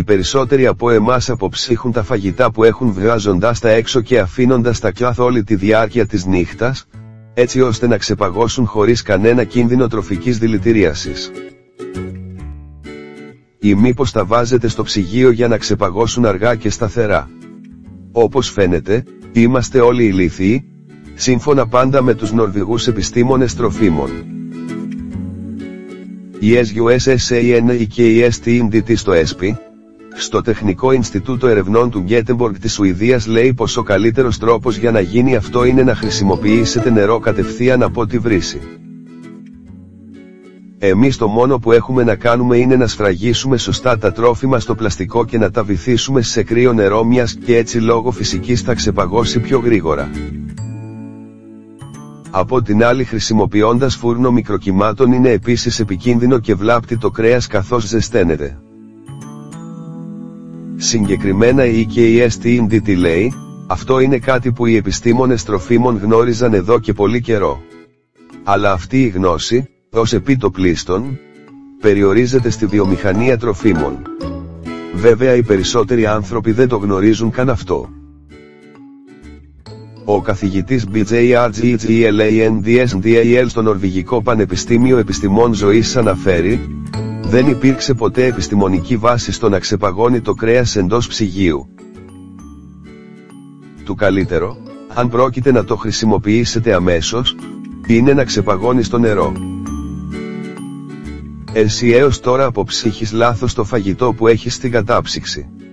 περισσότεροι από εμάς αποψύχουν τα φαγητά που έχουν βγάζοντας τα έξω και αφήνοντας τα καθ' όλη τη διάρκεια της νύχτας, έτσι ώστε να ξεπαγώσουν χωρίς κανένα κίνδυνο τροφικής δηλητηρίασης. Ή μήπως τα βάζετε στο ψυγείο για να ξεπαγώσουν αργά και σταθερά. Όπως φαίνεται, είμαστε όλοι ηλίθιοι, σύμφωνα πάντα με τους Νορβηγούς επιστήμονες τροφίμων. Η SUSSANE και η STMDT στο ESPI, στο Τεχνικό Ινστιτούτο Ερευνών του Γκέτεμποργκ της Σουηδίας, λέει πως ο καλύτερος τρόπος για να γίνει αυτό είναι να χρησιμοποιήσετε νερό κατευθείαν από τη βρύση. Εμείς το μόνο που έχουμε να κάνουμε είναι να σφραγίσουμε σωστά τα τρόφιμα στο πλαστικό και να τα βυθίσουμε σε κρύο νερό, μιας και έτσι λόγω φυσικής θα ξεπαγώσει πιο γρήγορα. Από την άλλη, χρησιμοποιώντας φούρνο μικροκυμάτων είναι επίσης επικίνδυνο και βλάπτει το κρέας καθώς ζεσταίνεται. Συγκεκριμένα η STMDT λέει, αυτό είναι κάτι που οι επιστήμονες τροφίμων γνώριζαν εδώ και πολύ καιρό. Αλλά αυτή η γνώση, ως επίτοπλίστων, περιορίζεται στη βιομηχανία τροφίμων. Βέβαια οι περισσότεροι άνθρωποι δεν το γνωρίζουν καν αυτό. Ο καθηγητής BJRGGLANDSDAL στο Νορβηγικό Πανεπιστήμιο Επιστημών Ζωής αναφέρει, δεν υπήρξε ποτέ επιστημονική βάση στο να ξεπαγώνει το κρέας εντός ψυγείου. Το καλύτερο, αν πρόκειται να το χρησιμοποιήσετε αμέσως, είναι να ξεπαγώνει στο νερό. Εσύ έως τώρα αποψύχεις λάθος το φαγητό που έχεις στην κατάψυξη.